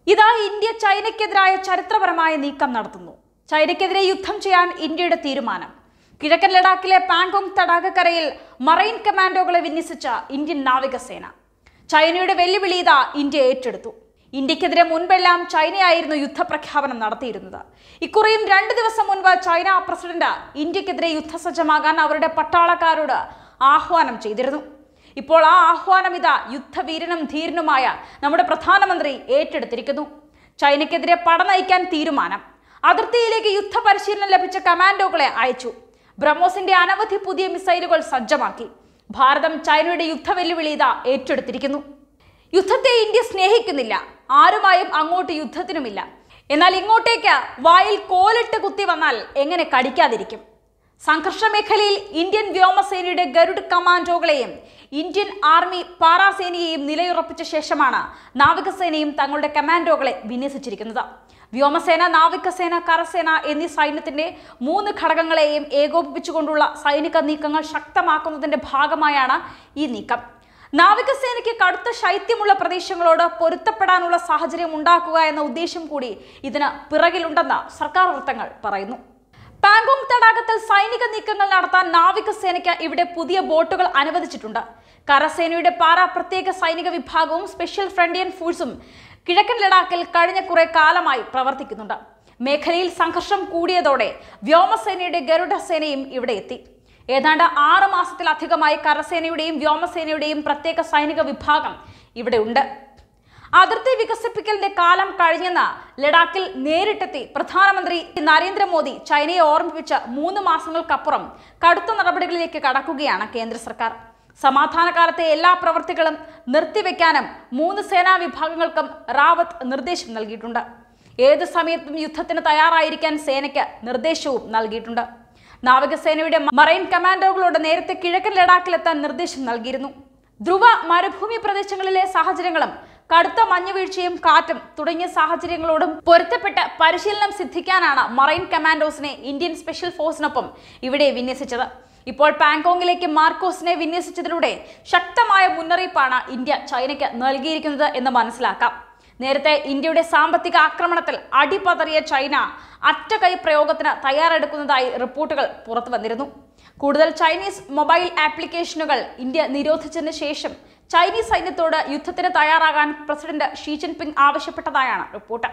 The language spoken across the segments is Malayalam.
ഇതാ ഇന്ത്യ ചൈനയ്ക്കെതിരായ ചരിത്രപരമായ നീക്കം നടത്തുന്നു. ചൈനയ്ക്കെതിരെ യുദ്ധം ചെയ്യാൻ ഇന്ത്യയുടെ തീരുമാനം. കിഴക്കൻ ലഡാക്കിലെ പാങ്കോങ് തടാകക്കരയിൽ മറൈൻ കമാൻഡോകളെ വിന്യസിച്ച ഇന്ത്യൻ നാവികസേന. ചൈനയുടെ വെല്ലുവിളി ഇതാ ഇന്ത്യ ഏറ്റെടുത്തു. ഇന്ത്യക്കെതിരെ മുൻപെല്ലാം ചൈനയായിരുന്നു യുദ്ധപ്രഖ്യാപനം നടത്തിയിരുന്നത്. ഇക്കുറിയും 2 ദിവസം മുൻപ് ചൈന പ്രസിഡന്റ് ഇന്ത്യക്കെതിരെ യുദ്ധസജ്ജമാകാൻ അവരുടെ പട്ടാളക്കാരോട് ആഹ്വാനം ചെയ്തിരുന്നു. ഇപ്പോൾ ആ ആഹ്വാനം ഇതാ യുദ്ധവീരനും ധീരനുമായ നമ്മുടെ പ്രധാനമന്ത്രി ഏറ്റെടുത്തിരിക്കുന്നു. ചൈനയ്ക്കെതിരെ പട നയിക്കാൻ തീരുമാനം. അതിർത്തിയിലേക്ക് യുദ്ധ പരിശീലനം ലഭിച്ച കമാൻഡോകളെ അയച്ചു. ബ്രഹ്മോസിന്റെ അനവധി പുതിയ മിസൈലുകൾ സജ്ജമാക്കി. ഭാരതം ചൈനയുടെ യുദ്ധ വെല്ലുവിളി ഇതാ ഏറ്റെടുത്തിരിക്കുന്നു. യുദ്ധത്തെ ഇന്ത്യ സ്നേഹിക്കുന്നില്ല, ആരുമായും അങ്ങോട്ട് യുദ്ധത്തിനുമില്ല. എന്നാൽ ഇങ്ങോട്ടേക്ക് വായിൽ കോലിട്ട് കുത്തി വന്നാൽ എങ്ങനെ കടിക്കാതിരിക്കും? സംഘർഷ മേഖലയിൽ ഇന്ത്യൻ വ്യോമസേനയുടെ ഗരുഡ് കമാൻഡോകളെയും ഇന്ത്യൻ ആർമി പാറാസേനയെയും നിലയുറപ്പിച്ച ശേഷമാണ് നാവികസേനയും തങ്ങളുടെ കമാൻഡോകളെ വിന്യസിച്ചിരിക്കുന്നത്. വ്യോമസേന, നാവികസേന, കരസേന എന്നീ സൈന്യത്തിന്റെ 3 ഘടകങ്ങളെയും ഏകോപിപ്പിച്ചുകൊണ്ടുള്ള സൈനിക നീക്കങ്ങൾ ശക്തമാക്കുന്നതിന്റെ ഭാഗമായാണ് ഈ നീക്കം. നാവികസേനയ്ക്ക് കടുത്ത ശൈത്യമുള്ള പ്രദേശങ്ങളോട് പൊരുത്തപ്പെടാനുള്ള സാഹചര്യം ഉണ്ടാക്കുക എന്ന ഉദ്ദേശം കൂടി ഇതിന് പിറകിലുണ്ടെന്ന് സർക്കാർ വൃത്തങ്ങൾ പറയുന്നു. പാങ്കോങ് തടാകത്തിൽ സൈനിക നീക്കങ്ങൾ നടത്താൻ നാവികസേനയ്ക്ക് ഇവിടെ പുതിയ ബോട്ടുകൾ അനുവദിച്ചിട്ടുണ്ട്. കരസേനയുടെ പാരാ പ്രത്യേക സൈനിക വിഭാഗവും സ്പെഷ്യൽ ഫ്രണ്ടിയർ ഫോഴ്സും കിഴക്കൻ ലഡാക്കിൽ കഴിഞ്ഞ കുറെ കാലമായി പ്രവർത്തിക്കുന്നുണ്ട്. മേഖലയിൽ സംഘർഷം കൂടിയതോടെ വ്യോമസേനയുടെ ഗരുഡ സേനയും ഇവിടെ എത്തി. ഏതാണ്ട് 6 മാസത്തിലധികമായി കരസേനയുടെയും വ്യോമസേനയുടെയും പ്രത്യേക സൈനിക വിഭാഗം ഇവിടെ ഉണ്ട്. അതിർത്തി വികസിപ്പിക്കലിന്റെ കാലം കഴിഞ്ഞെന്ന് ലഡാക്കിൽ നേരിട്ടെത്തി പ്രധാനമന്ത്രി നരേന്ദ്രമോദി ചൈനയെ ഓർമ്മിപ്പിച്ച 3 മാസങ്ങൾക്കപ്പുറം കടുത്ത നടപടികളിലേക്ക് കടക്കുകയാണ് കേന്ദ്ര സർക്കാർ. സമാധാനകാലത്തെ എല്ലാ പ്രവൃത്തികളും നിർത്തിവെക്കാനും 3 സേനാ വിഭാഗങ്ങൾക്കും റാവത്ത് നിർദ്ദേശം നൽകിയിട്ടുണ്ട്. ഏത് സമയത്തും യുദ്ധത്തിന് തയ്യാറായിരിക്കാൻ സേനയ്ക്ക് നിർദ്ദേശവും നൽകിയിട്ടുണ്ട്. നാവികസേനയുടെ മറൈൻ കമാൻഡോകളോട് നേരത്തെ കിഴക്കൻ ലഡാക്കിലെത്താൻ നിർദ്ദേശം നൽകിയിരുന്നു. ധ്രുവ മരുഭൂമി പ്രദേശങ്ങളിലെ സാഹചര്യങ്ങളും കടുത്ത മഞ്ഞുവീഴ്ചയും കാറ്റും തുടങ്ങിയ സാഹചര്യങ്ങളോടും പൊരുത്തപ്പെട്ട് പരിശീലനം സിദ്ധിക്കാനാണ് മറൈൻ കമാൻഡോസിനെ ഇന്ത്യൻ സ്പെഷ്യൽ ഫോഴ്സിനൊപ്പം ഇവിടെ വിന്യസിച്ചത്. ഇപ്പോൾ പാങ്കോങ്ങിലേക്ക് മാർക്കോസിനെ വിന്യസിച്ചതിലൂടെ ശക്തമായ മുന്നറിയിപ്പാണ് ഇന്ത്യ ചൈനയ്ക്ക് നൽകിയിരിക്കുന്നത് എന്ന് മനസ്സിലാക്കാം. നേരത്തെ ഇന്ത്യയുടെ സാമ്പത്തിക ആക്രമണത്തിൽ അടിപതറിയ ചൈന അറ്റകൈ പ്രയോഗത്തിന് തയ്യാറെടുക്കുന്നതായി റിപ്പോർട്ടുകൾ പുറത്തു വന്നിരുന്നു. കൂടുതൽ ചൈനീസ് മൊബൈൽ ആപ്ലിക്കേഷനുകൾ ഇന്ത്യ നിരോധിച്ചതിന് ശേഷം ചൈനീസ് സൈന്യത്തോട് യുദ്ധത്തിന് തയ്യാറാകാൻ പ്രസിഡന്റ് ഷീ ജിൻപിങ് ആവശ്യപ്പെട്ടതായാണ് റിപ്പോർട്ട്.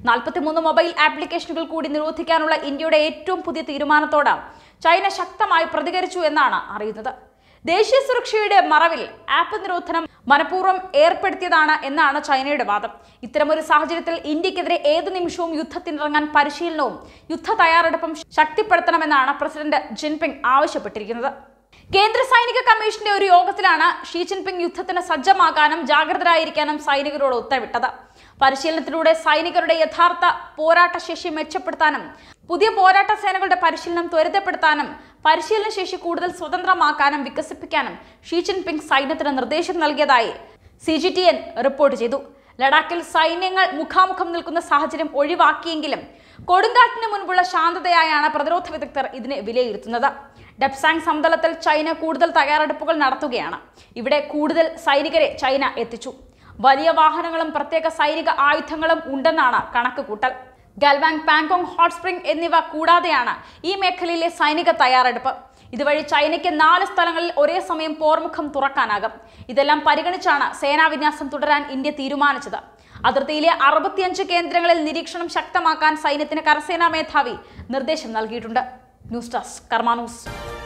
43 മൊബൈൽ ആപ്ലിക്കേഷനുകൾ കൂടി നിരോധിക്കാനുള്ള ഇന്ത്യയുടെ ഏറ്റവും പുതിയ തീരുമാനത്തോട് ചൈന ശക്തമായി പ്രതികരിച്ചു എന്നാണ് അറിയുന്നത്. ദേശീയ സുരക്ഷയുടെ മറവിൽ ആപ്പ് നിരോധനം മനഃപൂർവ്വം ഏർപ്പെടുത്തിയതാണ് എന്നാണ് ചൈനയുടെ വാദം. ഇത്തരമൊരു സാഹചര്യത്തിൽ ഇന്ത്യക്കെതിരെ ഏതു നിമിഷവും യുദ്ധത്തിനിറങ്ങാൻ പരിശീലനവും യുദ്ധ തയ്യാറെടുപ്പും ശക്തിപ്പെടുത്തണമെന്നാണ് പ്രസിഡന്റ് ജിൻപിങ് ആവശ്യപ്പെട്ടിരിക്കുന്നത്. കേന്ദ്ര സൈനിക കമ്മീഷന്റെ ഒരു യോഗത്തിലാണ് ഷീ ജിൻപിങ് യുദ്ധത്തിന് സജ്ജമാകാനും ജാഗ്രതരായിരിക്കാനും സൈനികരോട് ഉത്തരവിട്ടത്. പരിശീലനത്തിലൂടെ സൈനികരുടെ യഥാർത്ഥ പോരാട്ട ശേഷി മെച്ചപ്പെടുത്താനും പുതിയ പോരാട്ട സേനകളുടെ പരിശീലനം ത്വരിതപ്പെടുത്താനും പരിശീലന ശേഷി കൂടുതൽ സ്വതന്ത്രമാക്കാനും വികസിപ്പിക്കാനും ഷീ ജിൻപിങ് സൈന്യത്തിന് നിർദ്ദേശം നൽകിയതായി CGTN റിപ്പോർട്ട് ചെയ്തു. ലഡാക്കിൽ സൈന്യങ്ങൾ മുഖാമുഖം നിൽക്കുന്ന സാഹചര്യം ഒഴിവാക്കിയെങ്കിലും കൊടുങ്കാറ്റിന് മുൻപുള്ള ശാന്തതയായാണ് പ്രതിരോധ വിദഗ്ധർ ഇതിനെ വിലയിരുത്തുന്നത്. ഡെപ്സാങ് സമതലത്തിൽ ചൈന കൂടുതൽ തയ്യാറെടുപ്പുകൾ നടത്തുകയാണ്. ഇവിടെ കൂടുതൽ സൈനികരെ ചൈന എത്തിച്ചു. വലിയ വാഹനങ്ങളും പ്രത്യേക സൈനിക ആയുധങ്ങളും ഉണ്ടെന്നാണ് കണക്കുകൂട്ടൽ. ഗൽവാങ്, പാങ്കോങ്, ഹോട്ട് സ്പ്രിംഗ് എന്നിവ കൂടാതെയാണ് ഈ മേഖലയിലെ സൈനിക തയ്യാറെടുപ്പ്. ഇതുവഴി ചൈനയ്ക്ക് 4 സ്ഥലങ്ങളിൽ ഒരേ സമയം പോർമുഖം തുറക്കാനാകും. ഇതെല്ലാം പരിഗണിച്ചാണ് സേനാവിന്യാസം തുടരാൻ ഇന്ത്യ തീരുമാനിച്ചത്. അതിർത്തിയിലെ 65 കേന്ദ്രങ്ങളിൽ നിരീക്ഷണം ശക്തമാക്കാൻ സൈന്യത്തിന് കരസേനാ മേധാവി നിർദ്ദേശം നൽകിയിട്ടുണ്ട്. News desk Karma news.